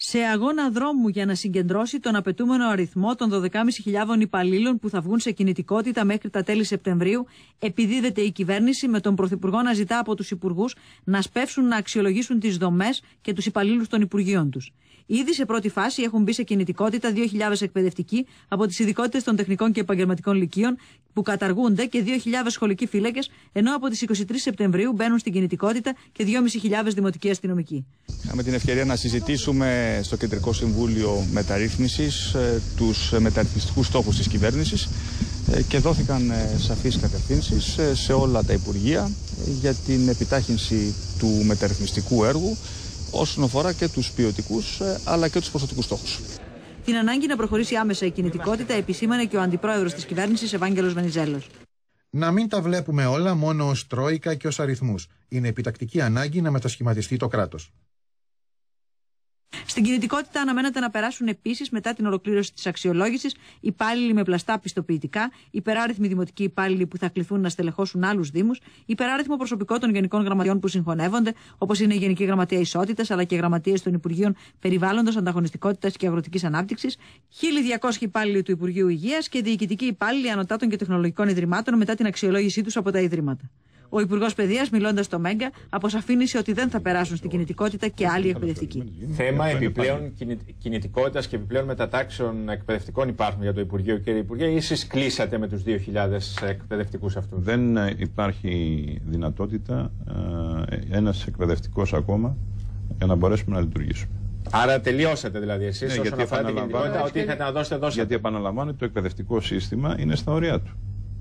Σε αγώνα δρόμου για να συγκεντρώσει τον απαιτούμενο αριθμό των 12.500 υπαλλήλων που θα βγουν σε κινητικότητα μέχρι τα τέλη Σεπτεμβρίου, επιδίδεται η κυβέρνηση με τον Πρωθυπουργό να ζητά από τους υπουργούς να σπεύσουν να αξιολογήσουν τις δομές και τους υπαλλήλους των υπουργείων τους. Ήδη σε πρώτη φάση έχουν μπει σε κινητικότητα 2.000 εκπαιδευτικοί από τις ειδικότητες των τεχνικών και επαγγελματικών λυκείων που καταργούνται και 2.000 σχολικοί φύλακες, ενώ από τις 23 Σεπτεμβρίου μπαίνουν στην κινητικότητα και 2.500 δημοτικοί αστυνομικοί. Είχαμε την ευκαιρία να συζητήσουμε στο Κεντρικό Συμβούλιο Μεταρρύθμισης τους μεταρρυθμιστικούς στόχους της κυβέρνησης και δόθηκαν σαφείς κατευθύνσεις σε όλα τα Υπουργεία για την επιτάχυνση του μεταρρυθμιστικού έργου όσον αφορά και τους ποιοτικούς αλλά και τους ποσοτικούς στόχους. Την ανάγκη να προχωρήσει άμεσα η κινητικότητα επισήμανε και ο Αντιπρόεδρος της Κυβέρνησης Ευάγγελος Βενιζέλος. Να μην τα βλέπουμε όλα μόνο ως τρόικα και ως αριθμούς. Είναι επιτακτική ανάγκη να μετασχηματιστεί το κράτος. Στην κινητικότητα αναμένεται να περάσουν επίσης μετά την ολοκλήρωση της αξιολόγησης υπάλληλοι με πλαστά πιστοποιητικά, υπεράριθμοι δημοτικοί υπάλληλοι που θα κληθούν να στελεχώσουν άλλους δήμους, υπεράριθμο προσωπικό των γενικών γραμματιών που συγχωνεύονται, όπως είναι η Γενική Γραμματεία Ισότητας αλλά και γραμματείες των Υπουργείων Περιβάλλοντος, Ανταγωνιστικότητας και Αγροτικής Ανάπτυξης, 1.200 υπάλληλοι του Υπουργείου Υγείας και διοικητικοί υπάλληλοι ανωτάτων και τεχνολογικών ιδρυμάτων μετά την αξιολόγησή τους από τα ιδρύματα. Ο Υπουργός Παιδείας, μιλώντας στο Μέγκα, αποσαφήνισε ότι δεν θα περάσουν στην κινητικότητα και άλλοι εκπαιδευτικοί. Θέμα επιπλέον κινητικότητας και επιπλέον μετατάξεων εκπαιδευτικών υπάρχουν για το Υπουργείο, κύριε Υπουργέ, ή εσείς κλείσατε με τους 2.000 εκπαιδευτικούς αυτούς? Δεν υπάρχει δυνατότητα ένας εκπαιδευτικός ακόμα για να μπορέσουμε να λειτουργήσουμε. Άρα τελειώσατε δηλαδή εσείς όσον αφορά την κινητικότητα, ότι είχατε να δώσετε. Γιατί επαναλαμβάνω, το εκπαιδευτικό σύστημα είναι στα ωριά του.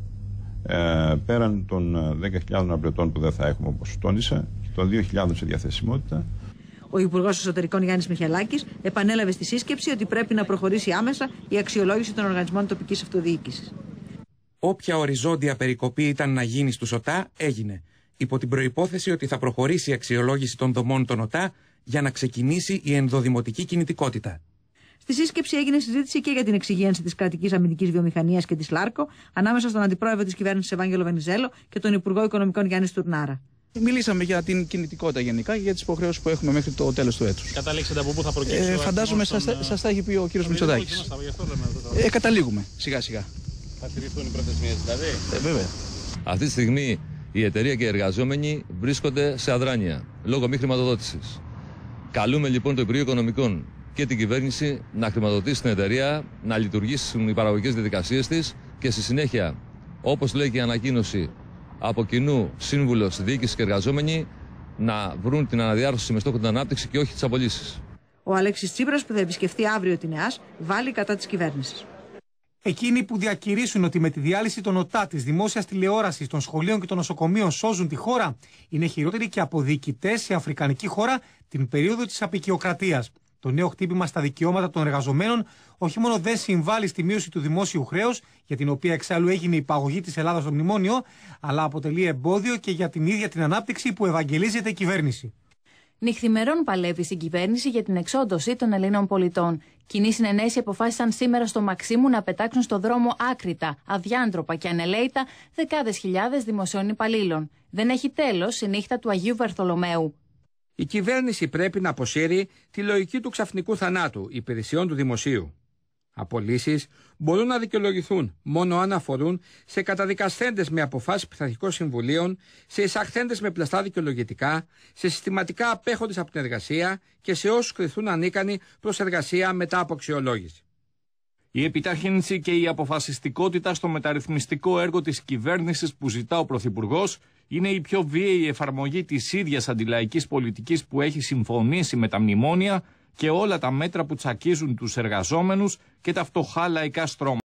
Πέραν των 10.000 αναπληρωτών που δεν θα έχουμε, όπως τόνισα, και των 2.000 σε διαθεσιμότητα. Ο Υπουργός Εσωτερικών Γιάννης Μιχελάκης επανέλαβε στη σύσκεψη ότι πρέπει να προχωρήσει άμεσα η αξιολόγηση των οργανισμών τοπικής αυτοδιοίκησης. Όποια οριζόντια περικοπή ήταν να γίνει στους ΟΤΑ έγινε, υπό την προϋπόθεση ότι θα προχωρήσει η αξιολόγηση των δομών των ΟΤΑ για να ξεκινήσει η ενδοδημοτική κινητικότητα. Στη σύσκεψη έγινε συζήτηση και για την εξυγίανση της κρατικής αμυντικής βιομηχανίας και της ΛΑΡΚΟ ανάμεσα στον Αντιπρόεδρο της Κυβέρνησης Ευάγγελο Βενιζέλο και τον Υπουργό Οικονομικών Γιάννη Στουρνάρα. Μιλήσαμε για την κινητικότητα γενικά και για τις υποχρεώσεις που έχουμε μέχρι το τέλος του έτους. Καταλήξατε από πού θα προκύψει? Φαντάζομαι σας τα έχει πει ο κύριος Μητσοτάκης. Καταλήγουμε σιγά σιγά. Θα τηρηθούν οι προθεσμίες δηλαδή? Βέβαια. Αυτή τη στιγμή η εταιρεία και οι εργαζόμενοι βρίσκονται σε αδράνεια λόγω μη χρηματοδότησης. Καλούμε λοιπόν το Υπουργείο Οικονομικών και την κυβέρνηση να χρηματοδοτήσει την εταιρεία, να λειτουργήσουν οι παραγωγικές διαδικασίες της και στη συνέχεια, όπως λέει και η ανακοίνωση, από κοινού σύμβουλος, διοίκηση και εργαζόμενοι να βρουν την αναδιάρθρωση με στόχο την ανάπτυξη και όχι τις απολύσεις. Ο Αλέξης Τσίπρας, που θα επισκεφτεί αύριο την ΕΑΣ, βάλει κατά της κυβέρνησης. Εκείνοι που διακηρύσουν ότι με τη διάλυση των ΟΤΑ, της δημόσιας τηλεόρασης, των σχολείων και των νοσοκομείων σώζουν τη χώρα, είναι χειρότεροι και από διοικητές σε αφρικανική χώρα την περίοδο της αποικιοκρατίας. Το νέο χτύπημα στα δικαιώματα των εργαζομένων όχι μόνο δεν συμβάλλει στη μείωση του δημόσιου χρέους, για την οποία εξάλλου έγινε η υπαγωγή της Ελλάδας στο μνημόνιο, αλλά αποτελεί εμπόδιο και για την ίδια την ανάπτυξη που ευαγγελίζεται η κυβέρνηση. Νυχθημερών παλεύει στην κυβέρνηση για την εξόντωση των Ελλήνων πολιτών. Κοινή συνενέση αποφάσισαν σήμερα στο Μαξίμου να πετάξουν στο δρόμο άκρητα, αδιάντροπα και ανελαίητα δεκάδες χιλιάδες δημοσίων υπαλλήλων. Δεν έχει τέλος η νύχτα του Αγίου Βαρθολομαίου. Η κυβέρνηση πρέπει να αποσύρει τη λογική του ξαφνικού θανάτου υπηρεσιών του δημοσίου. Απολύσεις μπορούν να δικαιολογηθούν μόνο αν αφορούν σε καταδικασθέντες με αποφάσεις πειθαρχικών συμβουλίων, σε εισαχθέντες με πλαστά δικαιολογητικά, σε συστηματικά απέχοντες από την εργασία και σε όσους κριθούν ανίκανοι προς εργασία μετά από αξιολόγηση. Η επιτάχυνση και η αποφασιστικότητα στο μεταρρυθμιστικό έργο της κυβέρνησης που ζητά ο Πρωθυπουργός είναι η πιο βίαιη εφαρμογή της ίδιας αντιλαϊκής πολιτικής που έχει συμφωνήσει με τα μνημόνια και όλα τα μέτρα που τσακίζουν τους εργαζόμενους και τα φτωχά λαϊκά στρώματα.